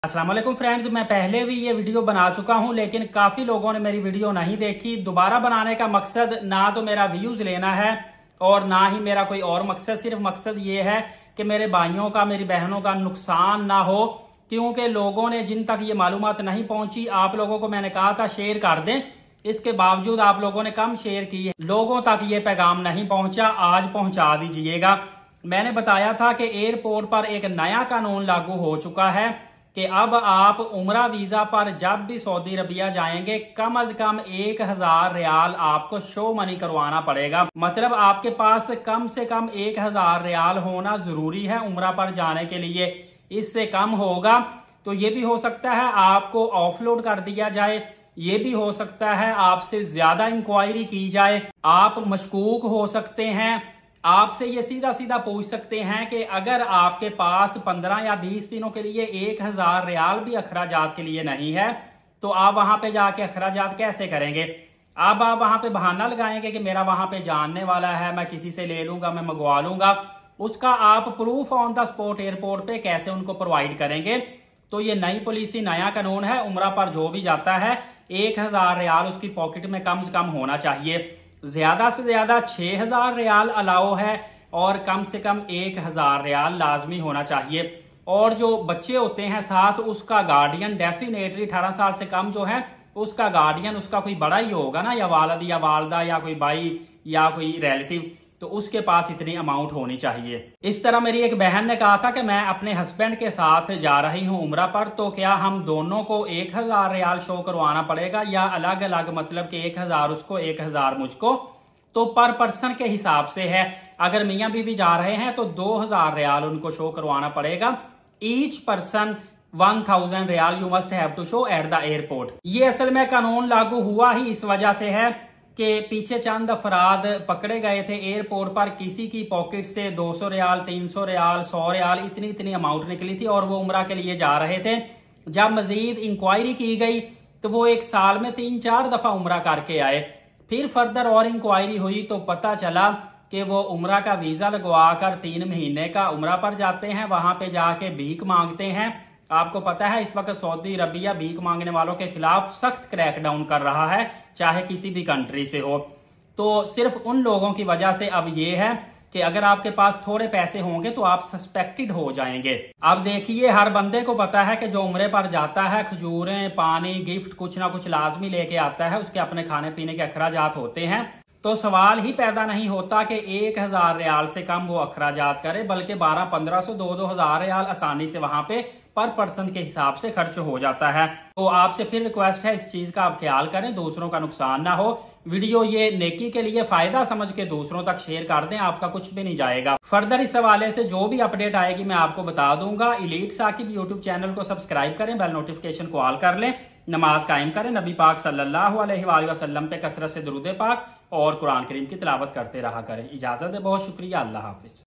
अस्सलाम वालेकुम फ्रेंड्स, मैं पहले भी ये वीडियो बना चुका हूं लेकिन काफी लोगों ने मेरी वीडियो नहीं देखी। दोबारा बनाने का मकसद ना तो मेरा व्यूज लेना है और ना ही मेरा कोई और मकसद, सिर्फ मकसद ये है कि मेरे भाइयों का, मेरी बहनों का नुकसान ना हो। क्योंकि लोगों ने, जिन तक ये मालूमात नहीं पहुंची, आप लोगों को मैंने कहा था शेयर कर दें, इसके बावजूद आप लोगों ने कम शेयर की है, लोगों तक ये पैगाम नहीं पहुंचा। आज पहुंचा दीजिएगा। मैंने बताया था कि एयरपोर्ट पर एक नया कानून लागू हो चुका है कि अब आप उम्रा वीजा पर जब भी सऊदी अरबिया जाएंगे कम से कम 1000 रियाल आपको शो मनी करवाना पड़ेगा। मतलब आपके पास कम से कम 1000 रियाल होना जरूरी है उम्रा पर जाने के लिए। इससे कम होगा तो ये भी हो सकता है आपको ऑफलोड कर दिया जाए, ये भी हो सकता है आपसे ज्यादा इंक्वायरी की जाए, आप मशकूक हो सकते हैं। आपसे ये सीधा सीधा पूछ सकते हैं कि अगर आपके पास 15 या 20 दिनों के लिए 1000 रियाल भी अखराजात के लिए नहीं है तो आप वहां पे जाके अखराजात कैसे करेंगे। अब आप वहां पे बहाना लगाएंगे कि मेरा वहां पे जानने वाला है, मैं किसी से ले लूंगा, मैं मंगवा लूंगा। उसका आप proof on the spot airport पे कैसे उनको प्रोवाइड करेंगे। तो ये नई पॉलिसी, नया कानून है। उम्रा पर जो भी जाता है 1000 रियाल उसकी पॉकेट में कम से कम होना चाहिए। ज्यादा से ज्यादा 6000 रियाल अलाउ है और कम से कम 1000 रियाल लाजमी होना चाहिए। और जो बच्चे होते हैं साथ, उसका गार्डियन डेफिनेटली 18 साल से कम जो है उसका गार्डियन, उसका कोई बड़ा ही होगा ना, या वालिद या वालदा या कोई भाई या कोई रिलेटिव, तो उसके पास इतनी अमाउंट होनी चाहिए। इस तरह मेरी एक बहन ने कहा था कि मैं अपने हस्बैंड के साथ जा रही हूं उम्रा पर, तो क्या हम दोनों को 1000 रियाल शो करवाना पड़ेगा या अलग अलग, मतलब कि 1000 उसको 1000 मुझको। तो पर पर्सन के हिसाब से है। अगर मियां बीवी जा रहे हैं तो 2000 रियाल उनको शो करवाना पड़ेगा। Each person 1000 riyal you must have to show at the airport. ये असल में कानून लागू हुआ ही इस वजह से है कि पीछे चंद अफराद पकड़े गए थे एयरपोर्ट पर, किसी की पॉकेट से 200 रियाल, 300 रियाल, 100 रियाल, इतनी अमाउंट निकली थी और वो उम्रा के लिए जा रहे थे। जब मजीद इंक्वायरी की गई तो वो एक साल में 3-4 दफा उम्रा करके आए। फिर फर्दर और इंक्वायरी हुई तो पता चला कि वो उम्रा का वीजा लगवा कर 3 महीने का उम्रा पर जाते हैं, वहां पे जाके भीख मांगते हैं। आपको पता है इस वक्त सऊदी अरबिया भीख मांगने वालों के खिलाफ सख्त क्रैकडाउन कर रहा है, चाहे किसी भी कंट्री से हो। तो सिर्फ उन लोगों की वजह से अब ये है कि अगर आपके पास थोड़े पैसे होंगे तो आप सस्पेक्टेड हो जाएंगे। अब देखिए, हर बंदे को पता है कि जो उम्रे पर जाता है खजूरें, पानी, गिफ्ट कुछ ना कुछ लाजमी लेके आता है, उसके अपने खाने पीने के अखराजात होते हैं। तो सवाल ही पैदा नहीं होता कि 1000 रियाल से कम वो अखराजात करे, बल्कि 1200-1500, 2-2000 रियाल आसानी से वहां पे पर पर्सन के हिसाब से खर्च हो जाता है। तो आपसे फिर रिक्वेस्ट है, इस चीज का आप ख्याल करें, दूसरों का नुकसान ना हो। वीडियो ये नेकी के लिए फायदा समझ के दूसरों तक शेयर कर दें, आपका कुछ भी नहीं जाएगा। फर्दर इस हवाले से जो भी अपडेट आएगी मैं आपको बता दूंगा। इलीट साकिब यूट्यूब चैनल को सब्सक्राइब करें, बेल नोटिफिकेशन को ऑल कर लें, नमाज कायम करें, नबी पाक सल्लल्लाहु अलैहि वसल्लम पे कसरत से दुरूद पाक और कुरान करीम की तिलावत करते रहा करें। इजाजत है, बहुत शुक्रिया, अल्लाह हाफिज।